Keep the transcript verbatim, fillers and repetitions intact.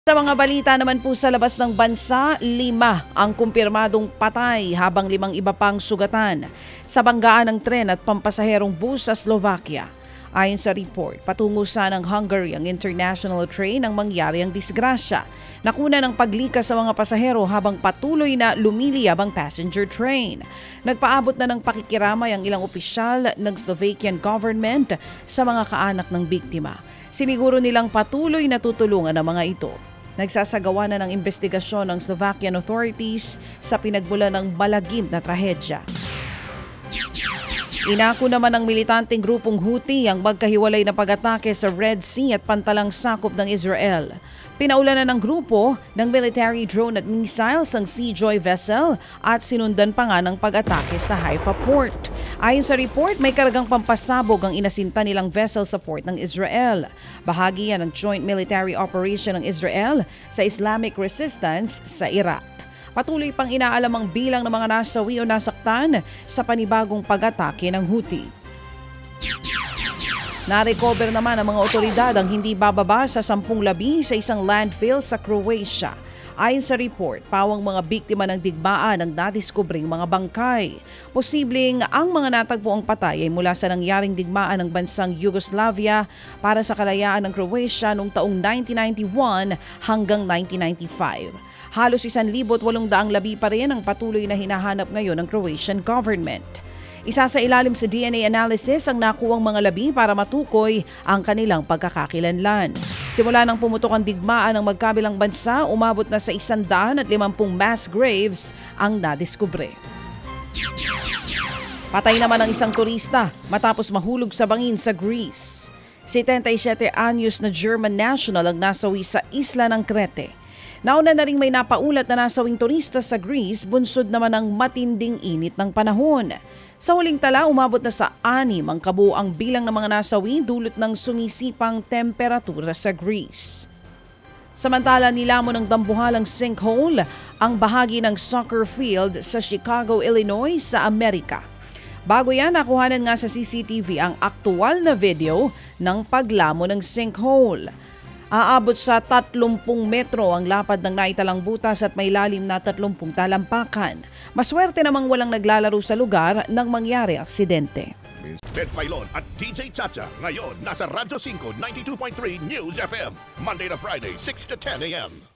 Sa mga balita naman po sa labas ng bansa, lima ang kumpirmadong patay habang limang iba pang sugatan sa banggaan ng tren at pampasaherong bus sa Slovakia. Ayon sa report, patungo sa ng Hungary ang international train nang mangyari ang disgrasya. Nakuna ng paglikas sa mga pasahero habang patuloy na lumiliyab ang passenger train. Nagpaabot na ng pakikiramay ang ilang opisyal ng Slovakian government sa mga kaanak ng biktima. Siniguro nilang patuloy na tutulungan ang mga ito. Nagsasagawa na ng investigasyon ng Slovakian authorities sa pinagmulan ng malagim na trahedya. Inako naman ng militanteng grupong Houthi ang magkahiwalay na pag-atake sa Red Sea at pantalang sakop ng Israel. Pinaulanan ng grupo ng military drone at missiles ang Seajoy vessel at sinundan pa nga ng pag-atake sa Haifa port. Ayon sa report, may karagang pampasabog ang inasinta nilang vessel sa port ng Israel. Bahagi yan ng joint military operation ng Israel sa Islamic resistance sa Iraq. Patuloy pang inaalam ang bilang ng mga nasawi o nasaktan sa panibagong pag-atake ng Houthi. Na-recover naman ng mga otoridad ang hindi bababa sa sampung labi sa isang landfill sa Croatia. Ayon sa report, pawang mga biktima ng digmaan ang nadiskubring mga bangkay. Posibleng ang mga natagpuang patay ay mula sa nangyaring digmaan ng bansang Yugoslavia para sa kalayaan ng Croatia noong taong nineteen ninety-one hanggang nineteen ninety-five. Halos isang libot walong daang labi pa rin ang patuloy na hinahanap ngayon ng Croatian government. Isa sa ilalim sa D N A analysis ang nakuwang mga labi para matukoy ang kanilang pagkakakilanlan. Simula nang pumutok ang digmaan ng magkabilang bansa, umabot na sa isang daan at limampung mass graves ang nadiskubre. Patay naman ang isang turista matapos mahulog sa bangin sa Greece. seventy-seven anyos na German national ang nasawi sa isla ng Crete. Nauna na ring may napaulat na nasawing turista sa Greece, bunsod naman ng matinding init ng panahon. Sa huling tala, umabot na sa anim ang kabuuang bilang ng mga nasawi dulot ng sumisipang temperatura sa Greece. Samantala, nilamon ng dambuhalang sinkhole ang bahagi ng soccer field sa Chicago, Illinois sa Amerika. Bago yan, nakuhanan nga sa C C T V ang aktual na video ng paglamon ng sinkhole. Aabot sa tatlumpung metro ang lapad ng naitalang butas at may lalim na tatlumpung talampakan. Maswerte namang walang naglalaro sa lugar nang mangyari aksidente. Ted Filon at D J Chacha ngayon nasa Radyo five ninety-two point three News F M. Monday to Friday, six to ten a m